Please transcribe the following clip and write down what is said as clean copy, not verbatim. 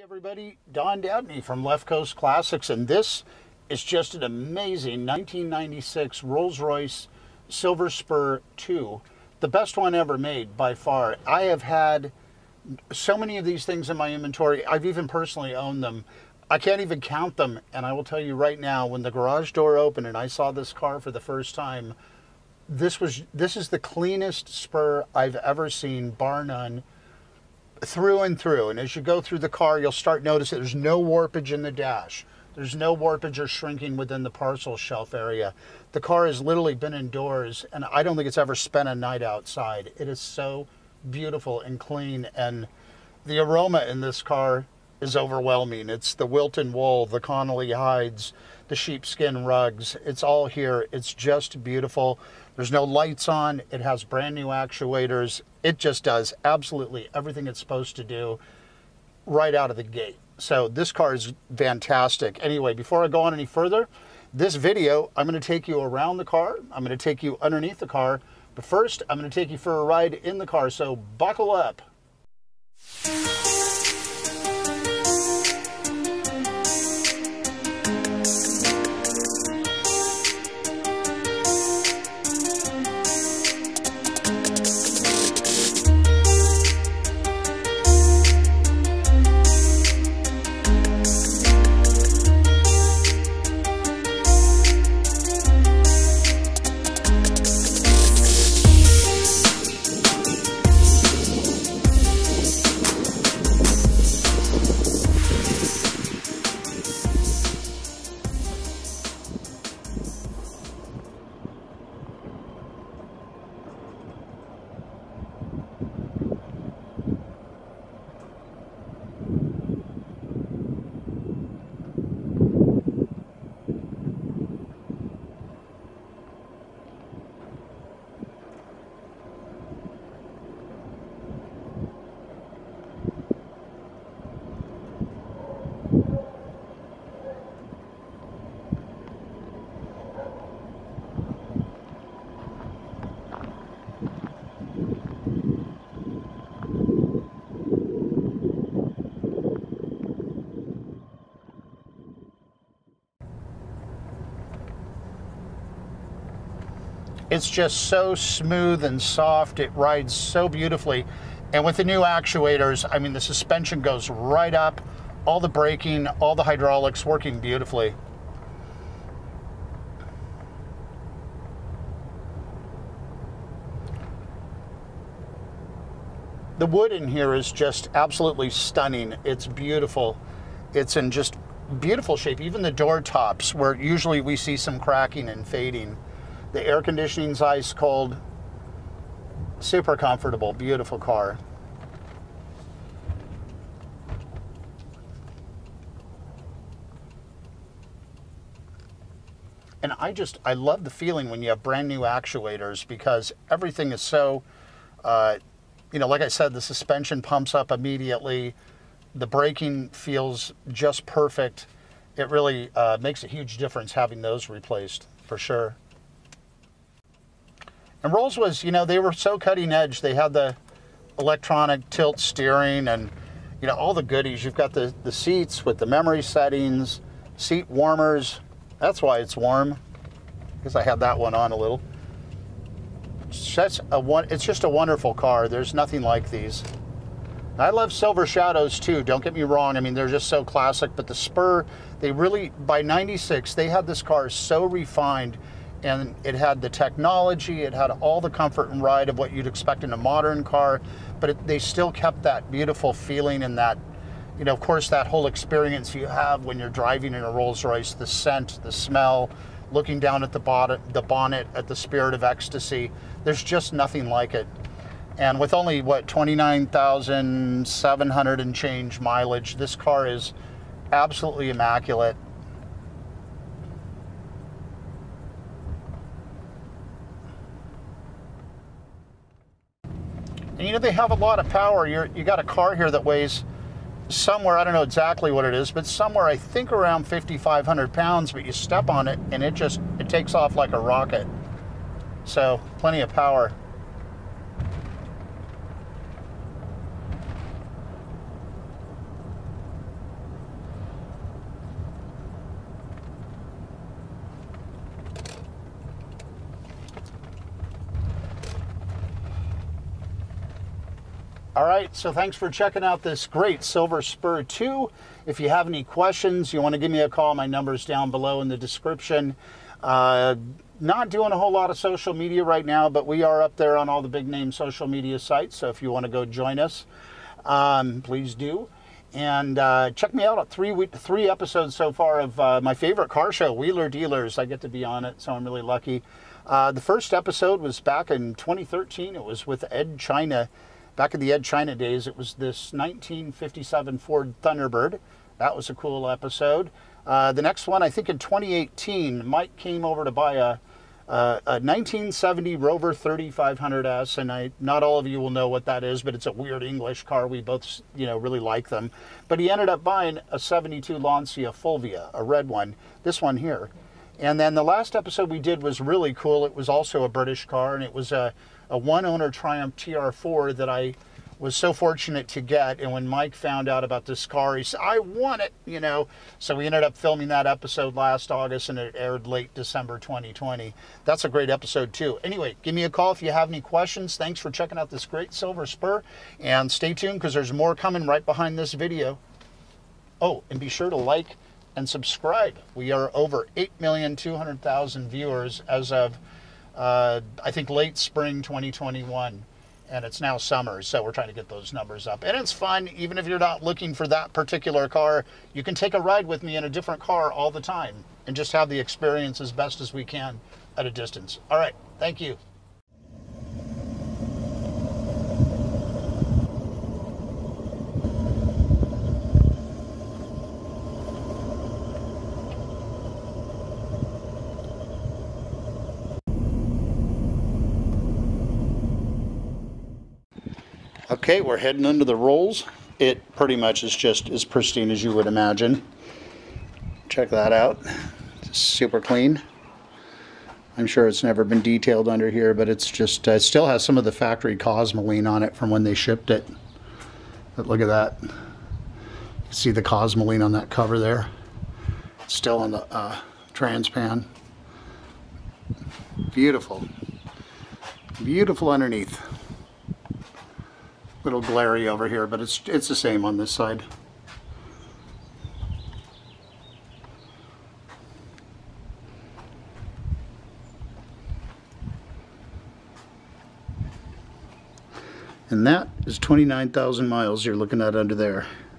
Hey everybody, Don Dabney from Left Coast Classics, and this is just an amazing 1996 Rolls-Royce Silver Spur II. The best one ever made by far. I have had so many of these things in my inventory. I've even personally owned them. I can't even count them, and I will tell you right now, when the garage door opened and I saw this car for the first time, this is the cleanest Spur I've ever seen, bar none. Through and through. And as you go through the car, you'll start noticing there's no warpage in the dash. There's no warpage or shrinking within the parcel shelf area. The car has literally been indoors, and I don't think it's ever spent a night outside. It is so beautiful and clean, and the aroma in this car is overwhelming. It's the Wilton wool, the Connolly hides, the sheepskin rugs. It's all here. It's just beautiful. There's no lights on. It has brand new actuators. It just does absolutely everything it's supposed to do right out of the gate. So this car is fantastic. Anyway, before I go on any further, this video, I'm going to take you around the car. I'm going to take you underneath the car. But first, I'm going to take you for a ride in the car. So buckle up. It's just so smooth and soft. It rides so beautifully. And with the new actuators, I mean, the suspension goes right up, all the braking, all the hydraulics working beautifully. The wood in here is just absolutely stunning. It's beautiful. It's in just beautiful shape. Even the door tops, where usually we see some cracking and fading. The air conditioning's ice cold. Super comfortable, beautiful car. And I love the feeling when you have brand new actuators, because everything is so, you know, like I said, the suspension pumps up immediately. The braking feels just perfect. It really makes a huge difference having those replaced, for sure. And Rolls was, you know, they were so cutting edge. They had the electronic tilt steering and, you know, all the goodies. You've got the seats with the memory settings, seat warmers. That's why it's warm, because I had that one on a little. It's just a wonderful car. There's nothing like these. I love silver shadows too, don't get me wrong. I mean, they're just so classic, but the Spur, they really, by 96, they had this car so refined. And it had the technology, it had all the comfort and ride of what you'd expect in a modern car, but they still kept that beautiful feeling and that, you know, of course, that whole experience you have when you're driving in a Rolls-Royce, the scent, the smell, looking down at the bonnet at the Spirit of Ecstasy. There's just nothing like it. And with only, what, 29,700 and change mileage, this car is absolutely immaculate. And you know, they have a lot of power. You got a car here that weighs somewhere, I don't know exactly what it is, but somewhere I think around 5,500 pounds, but you step on it and it takes off like a rocket. So plenty of power. All right, so thanks for checking out this great Silver Spur II. If you have any questions, you want to give me a call, my number's down below in the description. Not doing a whole lot of social media right now, but we are up there on all the big name social media sites, so if you want to go join us, please do. And check me out at three episodes so far of my favorite car show, Wheeler Dealers. I get to be on it, so I'm really lucky. The first episode was back in 2013. It was with Ed China. Back in the Ed China days, it was this 1957 Ford Thunderbird. That was a cool episode. The next one, I think in 2018, Mike came over to buy a 1970 Rover 3500S, and not all of you will know what that is, but it's a weird English car. We both, really like them. But he ended up buying a 72 Lancia Fulvia, a red one, this one here. And then the last episode we did was really cool. It was also a British car, and it was a one-owner Triumph TR4 that I was so fortunate to get. And when Mike found out about this car, he said, I want it, So we ended up filming that episode last August, and it aired late December 2020. That's a great episode too. Anyway, give me a call if you have any questions. Thanks for checking out this great Silver Spur, and stay tuned because there's more coming right behind this video. Oh, and be sure to like and subscribe. We are over 8,200,000 viewers as of I think late spring 2021, and it's now summer, so we're trying to get those numbers up. And it's fun, even if you're not looking for that particular car, you can take a ride with me in a different car all the time and just have the experience as best as we can at a distance. All right, thank you. Okay, we're heading into the Rolls. It pretty much is just as pristine as you would imagine. Check that out. It's super clean. I'm sure it's never been detailed under here, but it's just, it still has some of the factory Cosmoline on it from when they shipped it. But look at that. You can see the Cosmoline on that cover there. It's still on the Transpan. Beautiful. Beautiful underneath. Little glary over here, but it's the same on this side. And that is 29,000 miles you're looking at under there.